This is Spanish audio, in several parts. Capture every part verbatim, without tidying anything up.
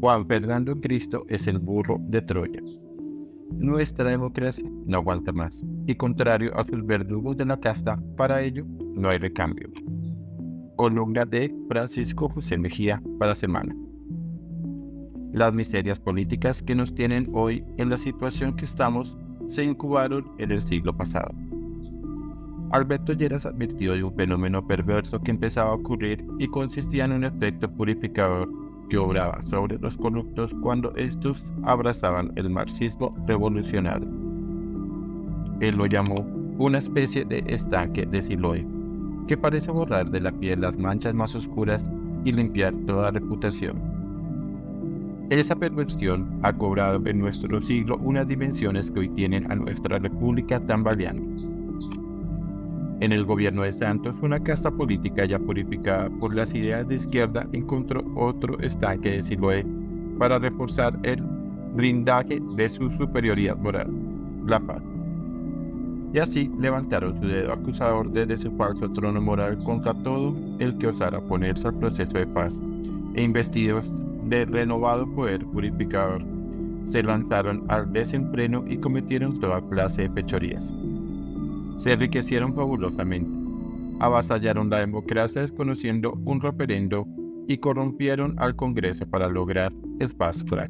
Juan Fernando Cristo es el burro de Troya. Nuestra democracia no aguanta más, y contrario a sus verdugos de la casta, para ello no hay recambio. Columna de Francisco José Mejía para Semana. Las miserias políticas que nos tienen hoy en la situación que estamos se incubaron en el siglo pasado. Alberto Lleras advirtió de un fenómeno perverso que empezaba a ocurrir y consistía en un efecto purificador que obraba sobre los corruptos cuando estos abrazaban el marxismo revolucionario. Él lo llamó una especie de estanque de Siloé, que parece borrar de la piel las manchas más oscuras y limpiar toda reputación. Esa perversión ha cobrado en nuestro siglo unas dimensiones que hoy tienen a nuestra república tambaleando. En el gobierno de Santos, una casta política ya purificada por las ideas de izquierda encontró otro estanque de Siloé para reforzar el blindaje de su superioridad moral, la paz. Y así levantaron su dedo acusador desde su falso trono moral contra todo el que osara oponerse al proceso de paz, e investidos de renovado poder purificador, se lanzaron al desenfreno y cometieron toda clase de fechorías. Se enriquecieron fabulosamente, avasallaron la democracia desconociendo un referendo y corrompieron al Congreso para lograr el fast track.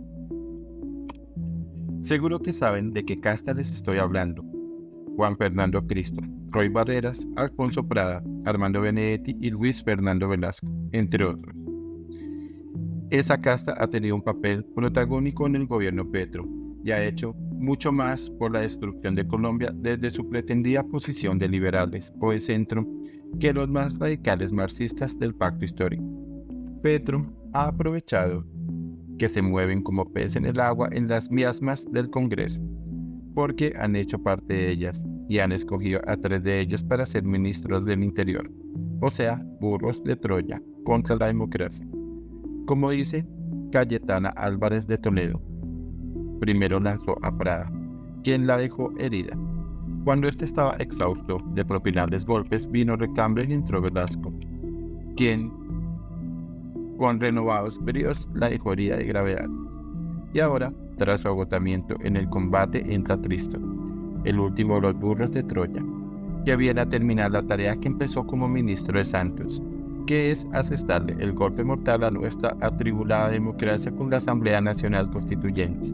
Seguro que saben de qué casta les estoy hablando. Juan Fernando Cristo, Roy Barreras, Alfonso Prada, Armando Benedetti y Luis Fernando Velasco, entre otros. Esa casta ha tenido un papel protagónico en el gobierno Petro y ha hecho mucho más por la destrucción de Colombia desde su pretendida posición de liberales o de centro que los más radicales marxistas del pacto histórico. Petro ha aprovechado que se mueven como pez en el agua en las miasmas del Congreso, porque han hecho parte de ellas y han escogido a tres de ellos para ser ministros del Interior, o sea, burros de Troya contra la democracia. Como dice Cayetana Álvarez de Toledo, primero lanzó a Prada, quien la dejó herida. Cuando éste estaba exhausto de propinarles golpes, vino recambio y entró Velasco, quien, con renovados bríos, la dejó herida de gravedad. Y ahora, tras su agotamiento en el combate, entra Cristo, el último de los burros de Troya, que viene a terminar la tarea que empezó como ministro de Santos, que es asestarle el golpe mortal a nuestra atribulada democracia con la Asamblea Nacional Constituyente.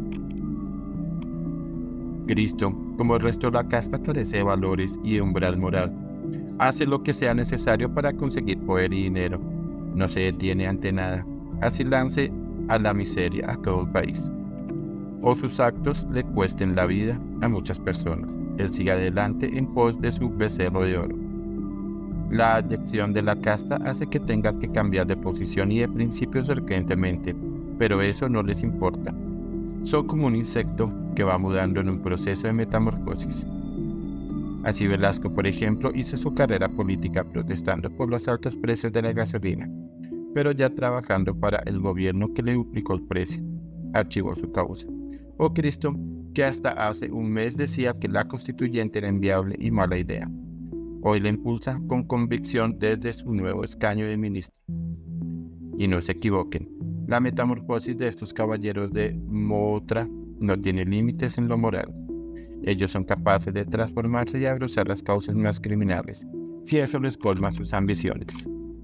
Cristo, como el resto de la casta, carece de valores y de umbral moral. Hace lo que sea necesario para conseguir poder y dinero. No se detiene ante nada. Así lance a la miseria a todo el país. O sus actos le cuesten la vida a muchas personas. Él sigue adelante en pos de su becerro de oro. La adyección de la casta hace que tenga que cambiar de posición y de principios frecuentemente, pero eso no les importa. Son como un insecto que va mudando en un proceso de metamorfosis. Así Velasco, por ejemplo, hizo su carrera política protestando por los altos precios de la gasolina, pero ya trabajando para el gobierno que le duplicó el precio, archivó su causa. O Cristo, que hasta hace un mes decía que la constituyente era inviable y mala idea. Hoy la impulsa con convicción desde su nuevo escaño de ministro. Y no se equivoquen, la metamorfosis de estos caballeros de Motra no tiene límites en lo moral. Ellos son capaces de transformarse y agrosar las causas más criminales, si eso les colma sus ambiciones.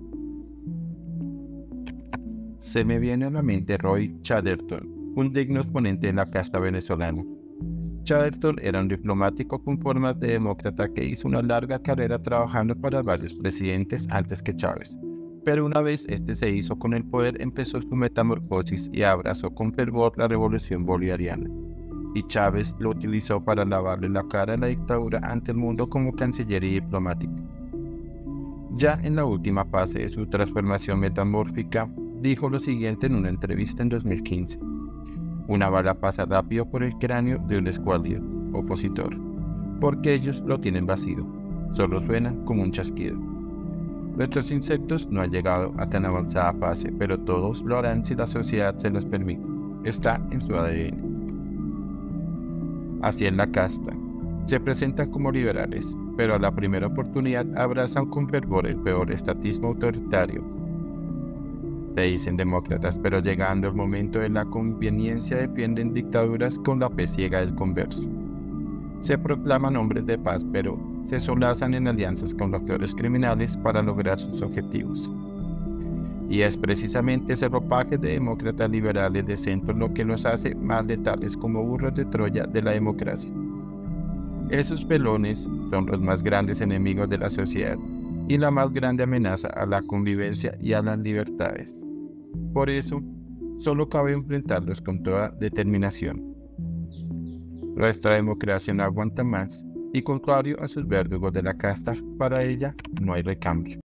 Se me viene a la mente Roy Chatterton, un digno exponente de la casta venezolana. Chatterton era un diplomático con formas de demócrata que hizo una larga carrera trabajando para varios presidentes antes que Chávez. Pero una vez este se hizo con el poder, empezó su metamorfosis y abrazó con fervor la revolución bolivariana. Y Chávez lo utilizó para lavarle la cara a la dictadura ante el mundo como canciller y diplomático. Ya en la última fase de su transformación metamórfica, dijo lo siguiente en una entrevista en dos mil quince. Una bala pasa rápido por el cráneo de un escuálido opositor, porque ellos lo tienen vacío, solo suena como un chasquido. Nuestros insectos no han llegado a tan avanzada fase, pero todos lo harán si la sociedad se los permite. Está en su A D N. Así es la casta. Se presentan como liberales, pero a la primera oportunidad abrazan con fervor el peor estatismo autoritario. Se dicen demócratas, pero llegando el momento de la conveniencia defienden dictaduras con la fe ciega del converso. Se proclaman hombres de paz, pero se solazan en alianzas con actores criminales para lograr sus objetivos. Y es precisamente ese ropaje de demócratas liberales de centro lo que los hace más letales como burros de Troya de la democracia. Esos pelones son los más grandes enemigos de la sociedad y la más grande amenaza a la convivencia y a las libertades. Por eso, solo cabe enfrentarlos con toda determinación. Nuestra democracia no aguanta más y, contrario a sus verdugos de la casta, para ella no hay recambio.